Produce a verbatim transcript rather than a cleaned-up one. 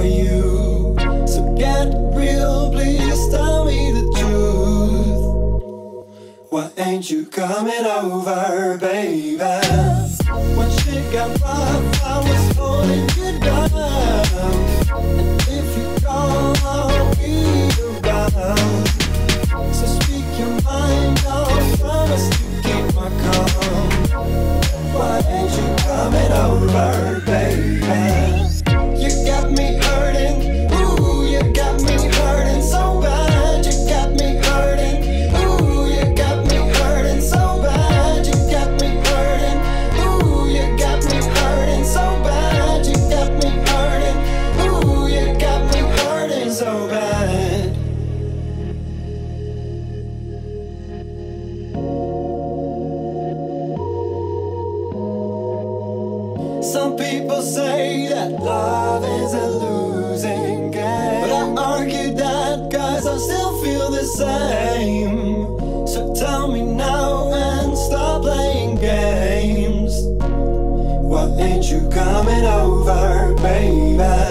you. So get real, please tell me the truth. Why ain't you coming over, baby? When shit got rough, I was holding you down. And if you call, I'll be around. So speak your mind, I'll promise to keep my calm. Why ain't you coming over, baby? You got me hurting, ooh, you got me hurting so bad. You got me hurting, ooh, you got me hurting so bad. You got me hurting, ooh, you got me hurting so bad. You got me hurting, ooh, you got me hurting so bad. Some people say that love is a losing game, but I argue that cause I still feel the same. So tell me now and stop playing games. Why ain't you coming over, baby?